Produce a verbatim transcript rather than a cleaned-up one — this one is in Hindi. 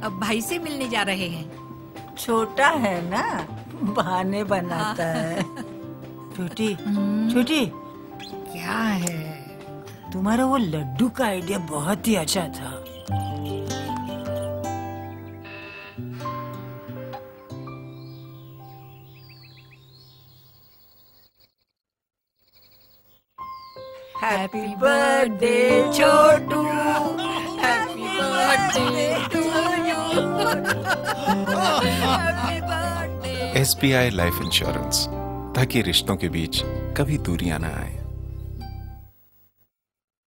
अब भाई से मिलने जा रहे हैं। छोटा है ना, बहाने बनाता है। छोटी छोटी, क्या है? तुम्हारा वो लड्डू का आइडिया बहुत ही अच्छा था। Happy birthday Chhotu, happy birthday to you, happy birthday. S B I life insurance, ताकि रिश्तों के बीच कभी दूरियां न आए।